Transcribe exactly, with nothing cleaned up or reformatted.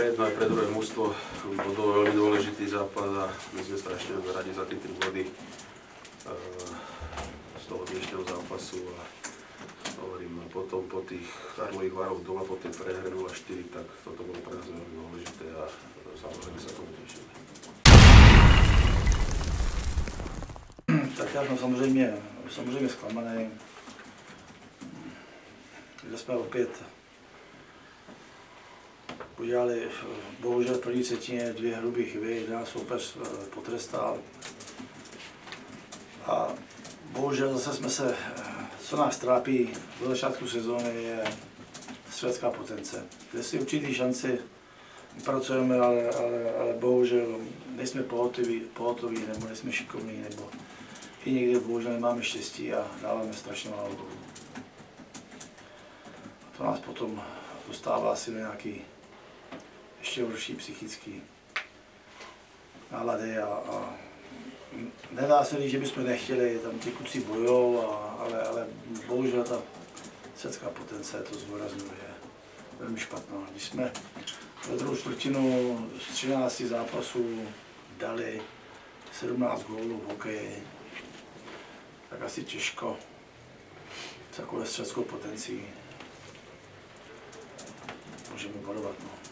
pre jedno aj pre druhé mužstvo bol to veľmi dôležitý zápas a my sme strašne radi za tie tri body z toho dnešného zápasu a hovorím, potom po tých Karlových Varoch doma po tej prehre nula štyri, tak toto bolo pre nás veľmi dôležité a samozrejme sa tomu tešíme. Tak já jsem samozřejmě, samozřejmě zklamaný, že jsme opět udělali, bohužel v první třetině dvě hrubé chyby, kde nás soupeř potrestal. A bohužel zase jsme se, co nás trápí do začátku sezóny, je střelecká potence, kde si určitý šanci pracujeme, ale, ale, ale bohužel nejsme pohotoví, pohotoví nebo nejsme šikovní, nebo i někdy bohužel nemáme štěstí a dáváme strašně málo gólů. To nás potom dostává asi do nějaký ještě horší psychický nálady a, a nedá se říct, že bychom nechtěli, tam ty kluci bojou, a, ale, ale bohužel ta střelecká potence to zdůrazňuje, je velmi špatná. Když jsme ve druhou čtvrtinu z třinácti zápasů dali sedmnáct gólů v hokeji, tak asi těžko s takovou střeleckou potencí můžeme bodovat. No.